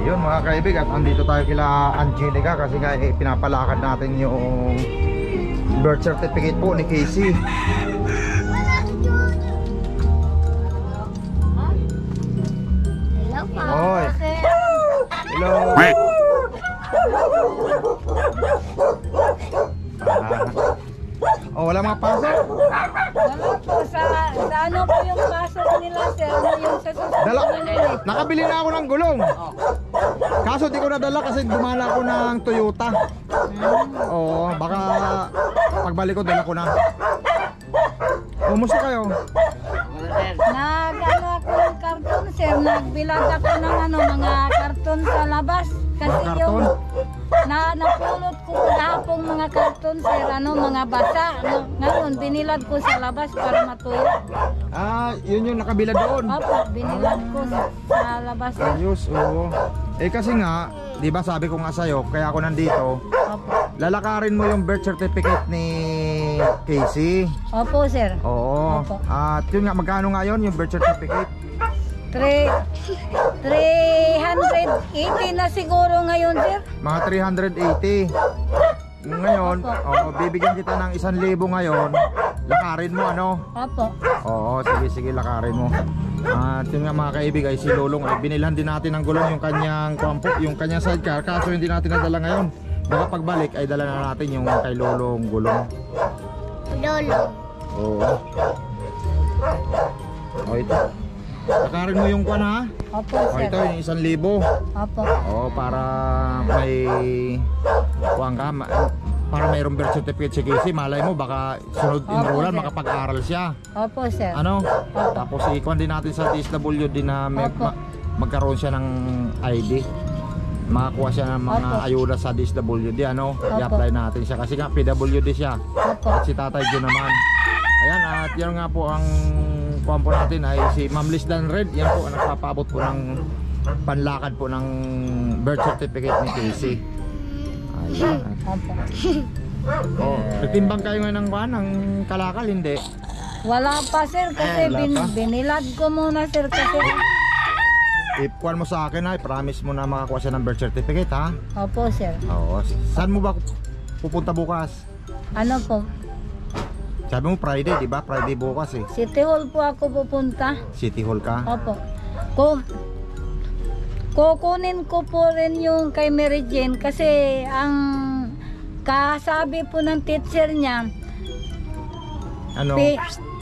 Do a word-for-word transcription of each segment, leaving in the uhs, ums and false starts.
Yun mga kaibig, at andito tayo kila Angelica kasi nga eh, pinapalakad natin yung birth certificate po ni Casey. Hello po. Hoy. Hello. Ah. Oh, wala mga pasok? Wala po. Sa, sa ano po yung pasok nila, sir? Ano yung sa Dala, susunod? nakabili na ako ng gulong. Kaso di ko nadala kasi dumala ako ng Toyota. Oo, baka pagbalik ko dala ko na. Kumusta kayo? Nag ano ako ng karton, sir. Nagbilag ako ng ano, mga karton sa labas. Kasi Mga karton? yung na napulot ko kahapong mga karton, sir, ano, mga basa. Ano, ngayon, binilad ko sa labas para matuyo. Ah, yun yung nakabila doon. Opo, binilad ko sa, sa labas, sir. Ayos, oo. Eh kasi nga, di ba sabi ko nga sa'yo, kaya ako nandito, Opo. lalakarin mo yung birth certificate ni Casey. Opo, sir. Oo. Opo. At yun nga, magkano nga yun yung birth certificate? three eighty na siguro ngayon, sir. Mga three eighty. Ngayon, oh, bibigyan kita ng isang libo ngayon. Lakarin mo, ano? Opo. Oo, sige, sige, lakarin mo. At yun nga mga kaibig, ay si Lolong, ay binilhan din natin ng gulong yung kanyang kwampo, yung kanyang sidecar. Kaso hindi natin nadala ngayon. Baka pagbalik ay dala na natin yung kay Lolong gulong. Lolo. Oo. O ito. Lakarin mo yung kwan, ha? Opo, O sir. ito, yung isang libo. Opo. Oo, para may kuwang ka, ma- para mayroong birth certificate si Casey. Malay mo, baka sunod Opo, enrollan, sir. makapag-aral siya. Opo, sir. Ano? Tapos ikuan din natin sa D S W din na may, Opo. ma- magkaroon siya ng I D. Makakuha siya ng mga Opo. ayuda sa D S W D, ano? Opo. I-apply natin siya kasi nga P W D siya. Opo. At si Tatay Jun naman. Ayan, at yan nga po ang kuwan po natin ay si Ma'am Liz Dan Red. Yan po ang nagpapaabot po ng panlakad po ng birth certificate ni Casey. Ayan. Opo. Oh, nagtimbang kayo ngayon ng kuwan, ng kalakal, hindi? Wala pa, sir, kasi Wala bin, pa? binilad ko muna, sir, kasi Ikuan mo sa akin, ha? Promise mo na makakuha siya ng birth certificate, ha? opo, sir. Oo. Saan mo ba pupunta bukas? Ano po, Sabi mo Friday, di ba? Friday bukas eh. City Hall po ako pupunta. City Hall ka? Opo. Ko kukunin ko po rin yung kay Mary Jane kasi ang kasabi po ng teacher niya, Ano? P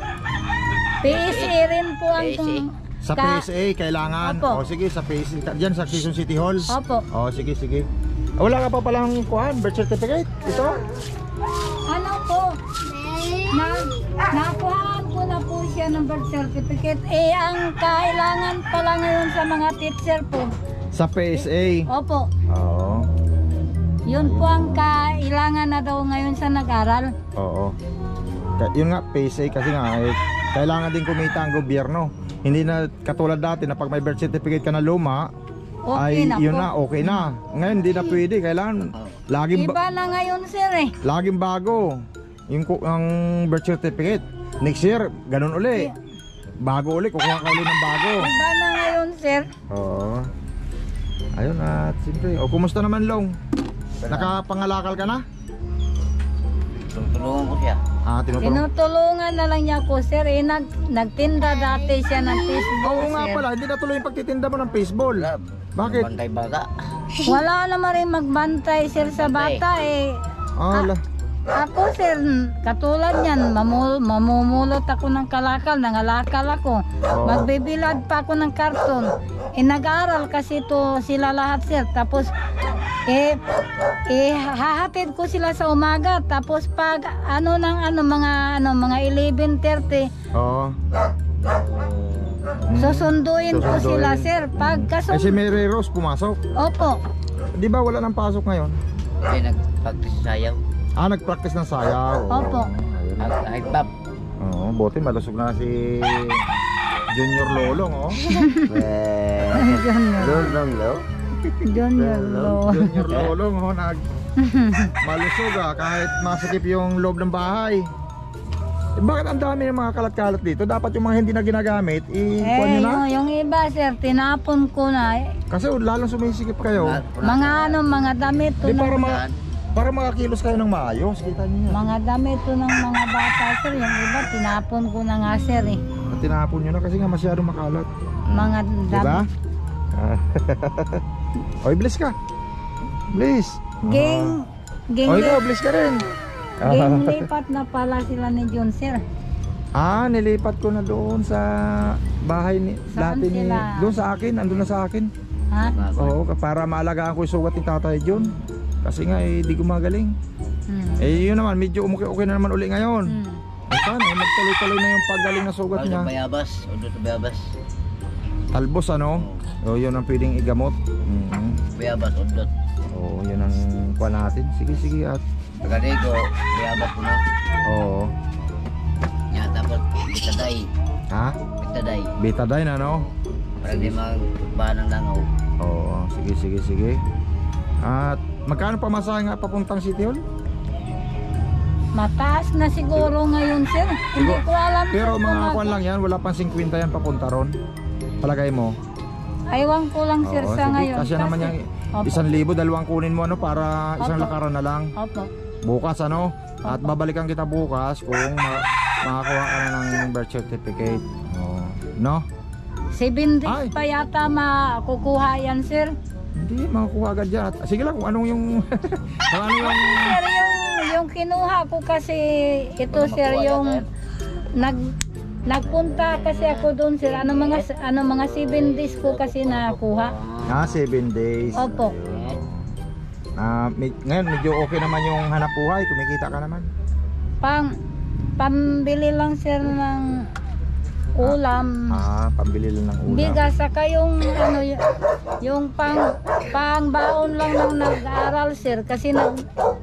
P S A rin po ang Sa P S A kailangan? Opo. O sige, sa P S A. Diyan sa Quezon City Hall? Opo. O sige, sige. Wala ka pa palang kuhan, birth certificate? Ito? Ano po? Na, nakuhaan ko na po siya ng birth certificate. Eh, ang kailangan pala ngayon sa mga teacher po. Sa P S A? Opo. Oo. Yun po ang kailangan na daw ngayon sa nag-aral. Oo. Ka- Yun nga, P S A kasi nga, eh, kailangan din kumita ang gobyerno. Hindi na katulad dati na pag may birth certificate ka na luma, Okay ay na yun po. na, okay na. Ngayon hindi na pwede, kailangan laging, ba- Iba na ngayon, sir, eh. laging bago yung ku- ang birth certificate. Next year, ganun uli. Bago uli, kukuha ka uli ng bago. Iba na ngayon, sir. Oo. Ayun, at siyempre, o kumusta naman Long? Nakapangalakal ka na? Tulungan ko siya. Ah, tinutulong. Tinutulungan na lang niya ko, sir. Eh, nag, nagtinda dati siya ng Facebook, Oo nga sir. pala, hindi natuloy yung pagtitinda mo ng baseball. Lab. Bakit? Bantay baga. Wala naman rin magbantay, sir, sa bata, eh. Ah, la. Ako, sir, katulad niyan, mamul mamumulot ako ng kalakal, nangalakal ako. Oo. Magbibilad pa ako ng karton. Eh, nag-aaral kasi to sila lahat, sir. Tapos, eh, eh, hahatid ko sila sa umaga. Tapos, pag, ano, ng, ano, mga, ano, mga eleven thirty, Oo. susunduin ko Susunduin. sila, sir. Pag Ay, si kasum... Mary Rose pumasok. Opo. Di ba wala nang pasok ngayon? Ay, nagpagtis sayaw. Ah, nag-practice ng sayaw. Oo. Opo. Ayun. Nag-high-pop. Oo, buti malusog na si Junior Lolong, oh. Junior. Lulong lo. Junior Lo. Junior Lolong, oh, nag malusog ah, kahit masikip yung loob ng bahay. Eh, bakit ang dami ng mga kalat-kalat dito? Dapat yung mga hindi na ginagamit, i-kuha Eh, nyo na. yung, yung iba sir, tinapon ko na. Eh, Kasi lalong sumisikip kayo. mga ano, mga damit to Di ng, para mga para makakilos kayo ng maayos, kita niyo yan. mga damit to ng mga bata sir. Yung iba, tinapon ko na nga sir eh. At tinapon nyo na kasi nga masyadong makalat. Mga Di damit. ba? Oy, bless ka. Bless. Ging, ging, Oy, ikaw, bless ka rin. ging lipat na pala sila ni John sir. Ah, nilipat ko na doon sa bahay ni Saan dati ni sila? doon sa akin, andun na sa akin. Ha? Oo, para maalagaan ko yung sugat ni Tatay John. Kasi nga eh, di gumagaling. Hmm. Eh, yun naman, medyo umuki-uki na naman uli ngayon. Hmm. Ay, paano? Eh, magtuloy-tuloy na yung paggaling na sugat Pag niya. bayabas, undo sa bayabas. Talbos, ano? O, yun ang pwedeng igamot. Mhm. Bayabas, undot. Oo, yun ang kuha natin. Sige, sige. At, Pagkaligo, bayabas mo na. oo. Yan, tapos bitaday. Ha? Bitaday. Betadine, ano? Para di magbahan ng langaw. Oo, sige, sige, sige. At, magkano pamasahe nga papuntang City Hall? Mataas na siguro ngayon sir. Hindi ko alam. Pero sir, mga kung kuan lang yan, wala pang fifty yan papunta ron. Palagay mo. Aywan ko lang sir Oo, sa sige. ngayon. Kasi naman yung Opo. isang libo, dalawang kunin mo ano para isang Opo. lakaran na lang. Opo. Bukas ano? At Opo. babalikan kita bukas kung ma makakuha ka na ng birth certificate. Oo. No? Seven Ay. days pa yata makukuha yan sir. Hindi, makakuha agad yan. At- Sige lang kung anong yung... kung ano yung... Sir, yung, yung kinuha ko kasi ito Wala sir makuha yung yan, nag nagpunta kasi ako doon sir. Ano mga ano mga seven days ko kasi nakuha. Ah, seven days. Opo. Ah, med- ngayon medyo okay naman yung hanap buhay. Kumikita ka naman. Pang pambili lang sir ng ulam. Ah, pambili lang ng ulam. Bigas saka yung ano y- yung pang pang baon lang ng nag-aaral sir kasi nag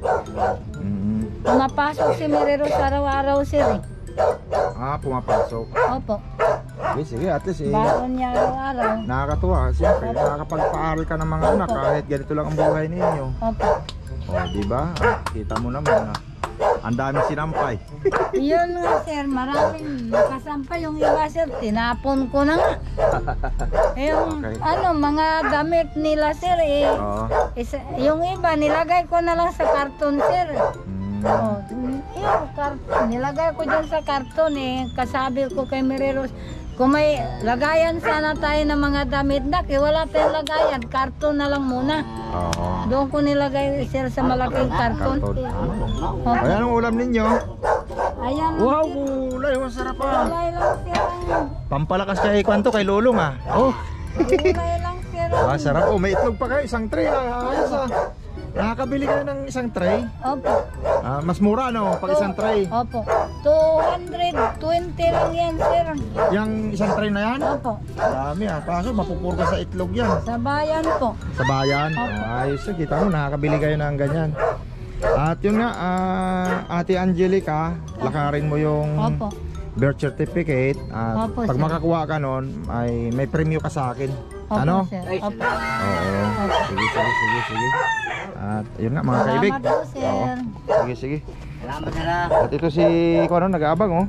Mhm. pumapasok si Mireros araw-araw sir eh. Ah, pumapasok. Opo. Okay, sige, at least eh, Baon niya araw-araw. nakakatuwa. Siyempre, nakakapagpaaral ka ng mga anak kahit ganito lang ang buhay ninyo. Opo. O, di ba? Ah, kita mo naman na ang daming sinampay. Yun nga sir, maraming nakasampay yung iba sir, tinapon ko na nga. Eh, yung Okay. ano, mga damit nila sir eh, Oo. isa, yung iba nilagay ko na lang sa karton sir. Mm. Oh, yung karton, nilagay ko dyan sa karton eh, kasabi ko kay Mireros, kung may lagayan sana tayo ng mga damit na, eh wala tayong lagayan, karton na lang muna. Oo. Doon ko nilagay sir sa malaking karton. Karton. Oh, Ay, anong ulam ninyo? ayan. Wow, gulay. Masarap ah. Gulay lang sir ang Pampalakas kay kwanto kay Lulong ah. Oh. Gulay lang sir. Ah, sarap. Oh, may itlog pa kayo. Isang tray ah. Ayos ah. Nakakabili kayo ng isang tray. Opo. Ah, mas mura no, pag isang tray. Opo. two hundred twenty lang yan sir. Yang isang tray na yan? Opo. Dami ah. Kaso mapupurga sa itlog yan. Sa bayan po. Sa bayan. Opo. Oh, ayos ah. Kita mo, nakakabili kayo ng ganyan. At yun nga, ah, Ate Angelica, lakarin mo yung Opo. birth certificate. At Opo, pag sir. makakuha ka nun, ay may premyo ka sa akin. Opo Ano? sir. Ay, Opo. Oo. Sige, sige, sige, sige. At yun nga mga kaibig. Salamat po sir. Oo. Sige, sige. salamat na lang. At ito si, kung ano, nag-aabang oh.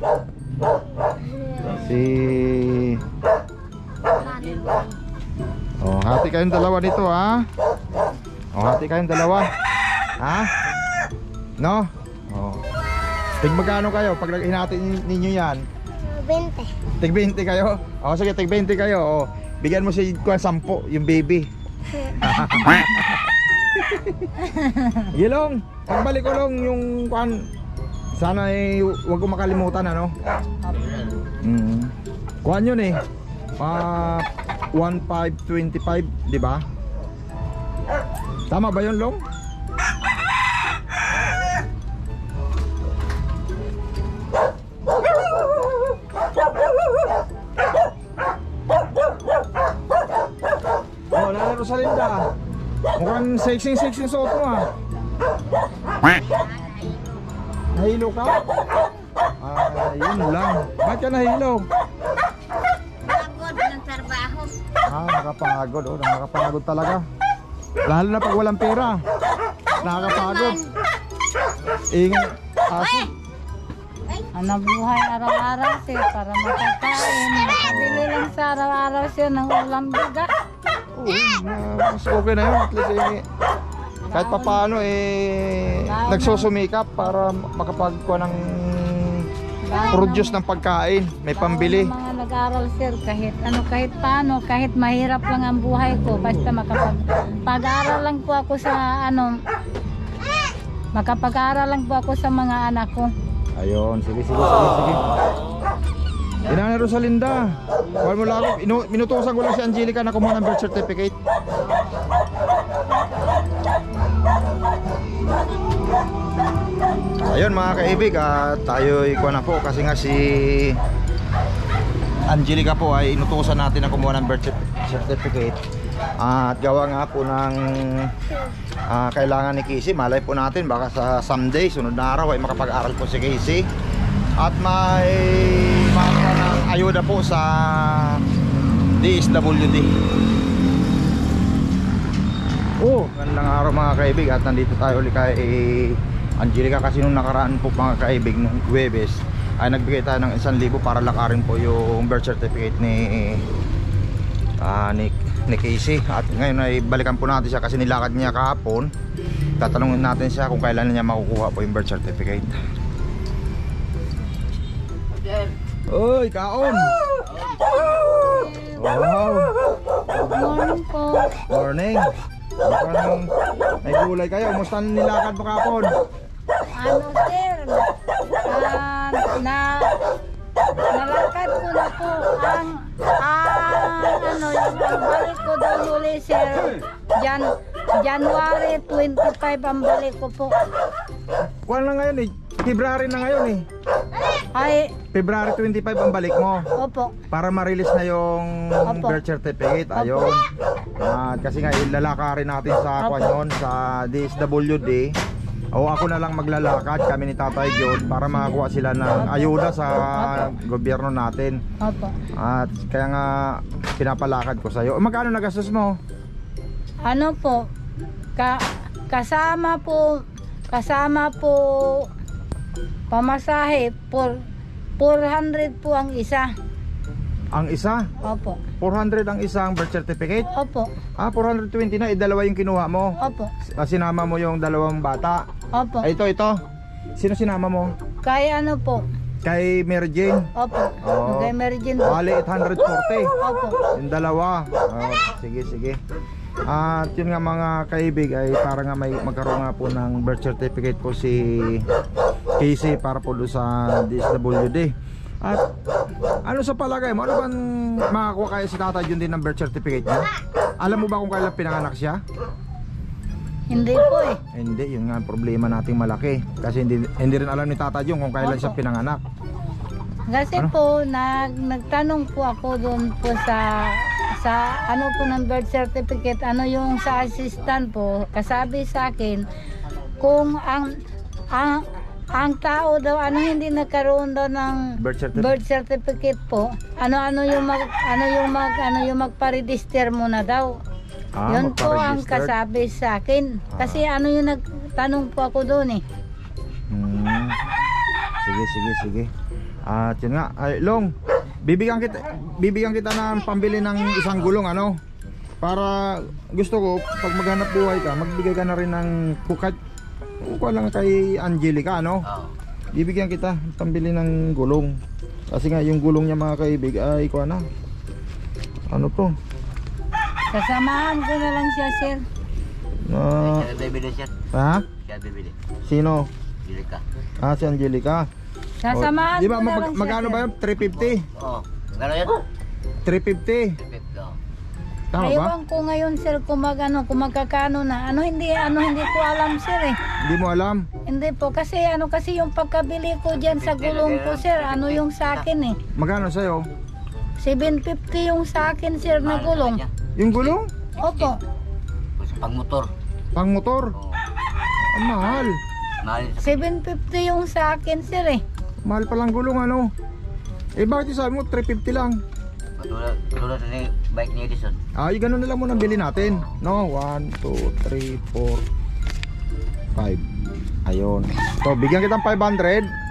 Si... Oh, hati kayong dalawa nito ha. Oh, hati kayong dalawa. Ha? No? Oh. Tig magkano kayo pag hinati ninyo yan? twenty. Tig twenty kayo? Oh, sige, tig twenty kayo. Oh. Bigyan mo si kuan sampo, yung baby. Gilong, pagbalik ko lang yung kuan. Sana eh, wag ko makalimutan ano. Mm. Kuan yun eh. Ah, one five twenty-five, di ba? Tama ba yun, Long? Oh, Nana Rosalinda. Mukhang sexy-sexy suot mo ah. Nahilo ka? Ah, yun lang. Ba't ka nahilo? Pagod ng trabaho. Ah, nakapagod. Oh, nakakapagod talaga. Lalo na pag walang pera. Nakakapagod. Ingay. Aso. Hanap buhay araw-araw sir para makakain. Makabili lang sa araw-araw sir ng ulam bigas. Oo, na- mas okay na yun. At least eh, kahit pa paano eh, nagsusumikap para makapagkuha ng produce ng pagkain. May pambili. Bawal ang mga nag-aral sir kahit ano kahit paano kahit mahirap lang ang buhay ko basta makapag pag-aral lang po ako sa ano makapag-aral lang po ako sa mga anak ko. Ayun, sige, sige, sige, sige. Inana Rosalinda, wala mo lang ako, inu- minutusan ko lang si Angelica na kumuha ng birth certificate. Ayun mga kaibig, at tayo ikuha na po kasi nga si Angelica po ay inutusan natin na kumuha ng birth certificate. At gawa nga po ng uh, kailangan ni Casey. Malay po natin baka sa someday, sunod na araw ay makapag-aral po si Casey. At may maka ng ayuda po sa D S W D. Oh, gandang araw mga kaibig. At nandito tayo ulit kay Angelica kasi nung nakaraan po mga kaibig nung Huwebes ay nagbigay tayo ng isang libo para lakarin po yung birth certificate ni uh, ni, ni Casey. At ngayon ay balikan po natin siya kasi nilakad niya kahapon. Tatanungin natin siya kung kailan niya makukuha po yung birth certificate. Oy, kaon! Wow! Good morning po. Morning! Mukhang may gulay kayo. Musta nilakad mo kahapon? Ano sir? Ah, na nalakad ko na po ang ang ano yung ang balik ko daw huli sir. Jan January twenty-five ang balik ko po. Kuwan na ngayon eh. February na ngayon eh. Ay, February twenty-five ang balik mo. opo. Para ma-release na yung Opo. birth certificate. Ayun. At kasi nga ilalakarin natin sa Opo. kwan yun, sa D S W D. O ako na lang maglalakad, kami ni Tatay John, para makakuha sila ng ayuda sa gobyerno natin. Opo. At kaya nga pinapalakad ko sa'yo. Magkano nagastos mo? Ano po? Ka kasama po kasama po pamasahe por four hundred po ang isa. Ang isa? Opo. four hundred ang isang birth certificate? Opo. Ah, four hundred twenty na, eh, dalawa yung kinuha mo. Opo. Ah, sinama mo yung dalawang bata. Opo. Ay, ito, ito. Sino sinama mo? Kaya ano po? Kay Mary Jane. Opo. Oo. Kay Mary Jane po. Bali, eight hundred forty. Opo. Yung dalawa. Oh, sige, sige. At yun nga mga kaibig ay para nga may magkaroon nga po ng birth certificate po si Casey para po doon sa D S W D. At ano sa palagay mo? Ano bang makakuha kayo si Tata Jun din ng birth certificate niya? Alam mo ba kung kailan pinanganak siya? Hindi po eh. Hindi, yun nga ang problema nating malaki. Kasi hindi, hindi rin alam ni Tata Jun kung kailan Opo. siya pinanganak. Kasi Ano? po nag nagtanong po ako doon po sa sa ano po ng birth certificate, ano yung sa assistant po, kasabi sa akin kung ang ang ang tao daw ano hindi nagkaroon daw ng Birth certificate. birth certificate po, ano-ano yung mag ano yung mag ano yung magpa-register mo na daw. Ah, Yun po ang magpa-registered. kasabi sa akin. Kasi ano yung nagtanong po ako doon eh. Hmm. Sige, sige, sige. At yun nga, ay, Long, bibigyan kita, bibigyan kita ng pambili ng isang gulong, ano? Para gusto ko, pag maghanap buhay ka, magbigay ka na rin ng kukat. Kuha lang kay Angelica, ano? Oo. Bibigyan kita pambili ng gulong. Kasi nga yung gulong niya mga kaibig ay kuha na. Ano to? Kasamahan ko na lang siya, sir. Na, Siya bibili siya. ha? Siya bibili. Sino? Bili ka. Ah, si Angelica. Sasamahan Oh, di ba, ko na mag- lang siya, magkano sir. ba yun? three fifty? Oo. Gano'n yan? three fifty. Perfect. Oo. Tama ba? Ewan ko ngayon, sir, kung mag, ano, kung magkakano na. Ano hindi, ano hindi ko alam, sir, eh. Hindi mo alam. Hindi po, kasi ano kasi yung pagkabili ko dyan sa gulong ko, sir, ano yung sa akin, eh. Magkano sa'yo? seven fifty yung sa akin, sir, na Mahal gulong. naman yan. Yung gulong? Opo. Sa pangmotor. Pang motor? Oo. Ang mahal. Mahal sa seven fifty yung sa akin, sir, eh. Mahal palang gulong, ano? Eh bakit yung sabi mo three fifty lang? Katulad, katulad ng bike ni Edison. Ah, yung ganun na lang muna bili natin. No, one, two, three, four, five. Ayun. So, bigyan kitang five hundred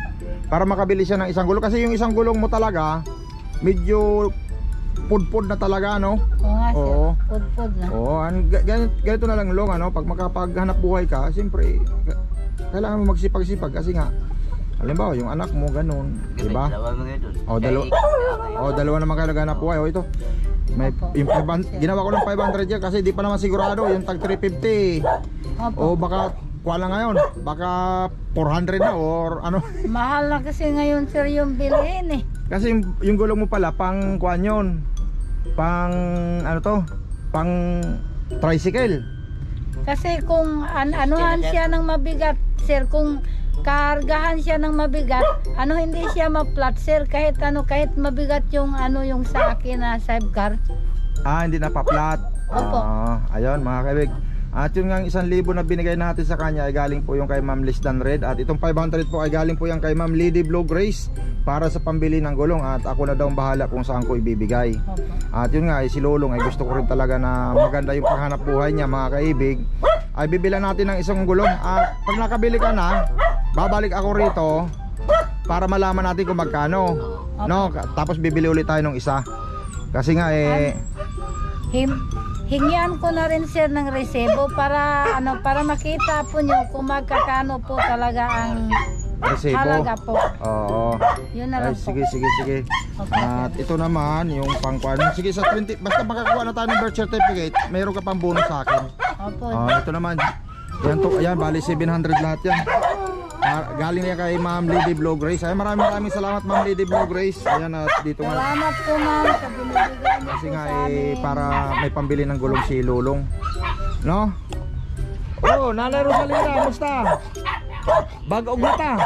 para makabili siya ng isang gulong kasi yung isang gulong mo talaga medyo pudpud na talaga, no? Oo nga sir, Oo. pud-pud na. Oo, an, ga- ganito, ganito na lang long, ano? Pag makapaghanap buhay ka, siyempre ka- kailangan mo magsipag-sipag kasi nga halimbawa yung anak mo ganun, di ba? Dalawa mga idol. O, dalawa. O, dalawa naman kayo naghanap buhay. O, ito. May, Opo. yung five hundred, ginawa ko ng five hundred yan kasi di pa naman sigurado yung tag three fifty. O Opo. baka kuha lang ngayon, baka four hundred na or ano. Mahal na kasi ngayon sir yung bilhin eh. Kasi yung, yung gulong mo pala pang kuan yun. Pang ano to? Pang tricycle. Kasi kung an anuhan siya ng mabigat, sir, kung kargahan siya ng mabigat, ano hindi siya ma-flat, sir, kahit ano, kahit mabigat yung ano yung sa akin na sidecar. Ah, hindi na pa-flat. Opo. Ah, ayun mga kaibig. At yung nga isang libo na binigay natin sa kanya ay galing po yung kay Ma'am Liz Dan Red. At itong five hundred po ay galing po yung kay Ma'am Lady Blue Grace para sa pambili ng gulong. At ako na daw ang bahala kung saan ko ibibigay. Opo. At yun nga, ay si Lulong ay gusto ko rin talaga na maganda yung panghanap buhay niya mga kaibig. Ay bibilan natin ng isang gulong. At pag nakabili ka na, babalik ako rito para malaman natin kung magkano. No, tapos bibili ulit tayo ng isa. Kasi nga eh Him Hingian ko na rin sir ng resebo para ano para makita po nyo kung magkakano po talaga ang resebo. halaga po. Oo. Yun na Ay, lang po. sige, sige, sige. Okay, At sir. ito naman yung pangkuan. Sige sa twenty, basta makakuha na tayo ng birth certificate, mayroon ka pang bonus sa akin. Opo. Ah, ito naman. Yan to, ayan, bali seven hundred lahat yan. Ah, galing niya kay Ma'am Lady Blue Grace. Ay, maraming maraming salamat Ma'am Lady Blue Grace. Ayan at dito nga. Salamat po ma'am sa binibigay niyo Kasi po nga sa eh, amin. para may pambili ng gulong si Lulong. No? Oh, Nanay Rosalinda, musta? Bag-og na ta.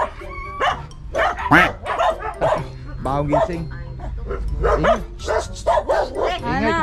Bagong gising. Sige. Anak,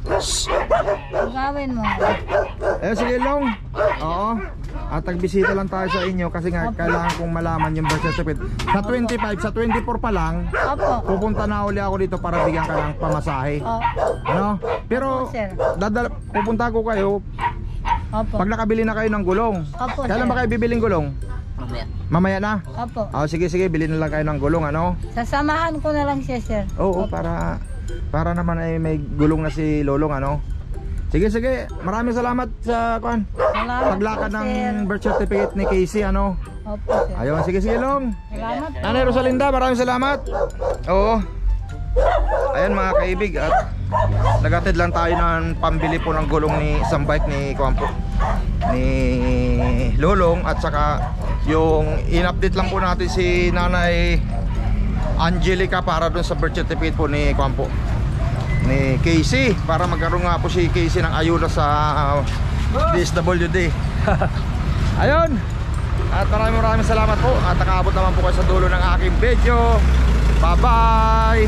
gawin mo. Eh sige Long. Oo. At nagbisita lang tayo sa inyo kasi nga kailangan kong malaman yung birth certificate. Sa twenty-five, sa twenty-four pa lang, Opo. pupunta na uli ako dito para bigyan ka ng pamasahe. O, Ano? Pero Opo, sir. dadala, pupunta ko kayo opo. pag nakabili na kayo ng gulong. Opo, Kailan sir. ba kayo bibiling gulong? Mamaya. Mamaya na. Opo. Oh, sige sige, bilhin na lang kayo ng gulong ano. Sasamahan ko na lang siya, sir. Oo, para para naman ay may gulong na si Lolong ano. Sige sige, maraming salamat sa kuan. Salamat Paglakad po, ng sir. birth certificate ni Casey ano. Opo, sir. Ayun, sige sige Long. Salamat po. Nanay Rosalinda, maraming salamat. Oo. Ayan mga kaibig at nagatid lang tayo ng pambili po ng gulong ni isang bike ni Kwampo ni Lolong at saka yung in-update lang po natin si Nanay Angelica para dun sa birth certificate po ni Kwampo ni Casey para magkaroon nga po si Casey ng ayuda sa uh, D S W D. Ayun. At maraming maraming salamat po at nakaabot naman po kayo sa dulo ng aking video. Bye bye.